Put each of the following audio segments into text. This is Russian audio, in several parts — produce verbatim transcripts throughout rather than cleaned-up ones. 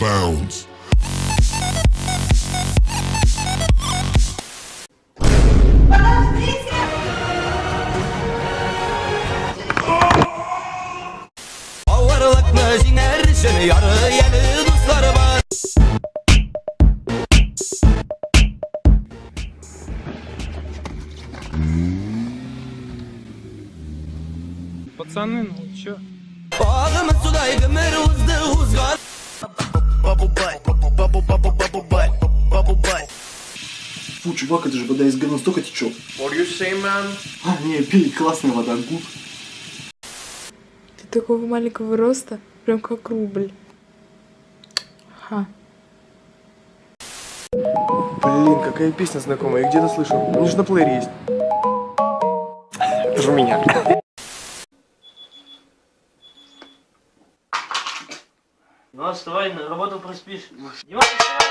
bounds. Пацаны, ну чё? Фу, чувак, это же вода из говна столько течет. What do you say, man? А, не, пей, классная вода, гуд. Ты такого маленького роста, прям как рубль. Ха. Блин, какая песня знакомая, я где-то слышал. У меня же на плеере есть. Это же у меня. Ну, вставай, на работу проспишь. Диман,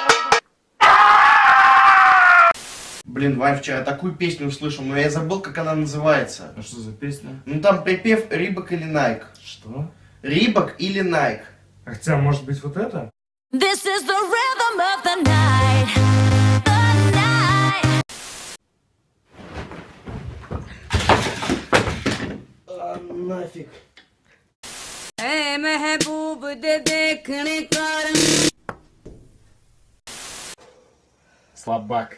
Блин, Вань, вчера такую песню услышал, но я забыл, как она называется. А что за песня? Ну там припев Рибок или Найк. Что? Рибок или Найк. Хотя, может быть, вот это? This is the rhythm of the night. The night. А, нафиг. Hey, महबूब दे देखने कारण. Слабак.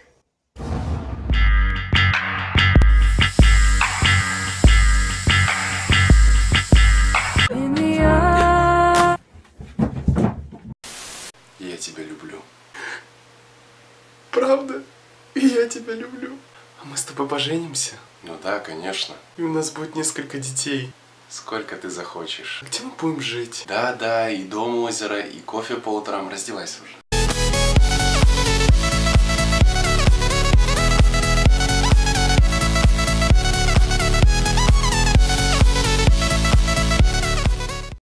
Я тебя люблю. Правда? И я тебя люблю. А мы с тобой поженимся? Ну да, конечно. И у нас будет несколько детей. Сколько ты захочешь. Где мы будем жить? Да, да, и дом у озера, и кофе по утрам. Раздевайся уже.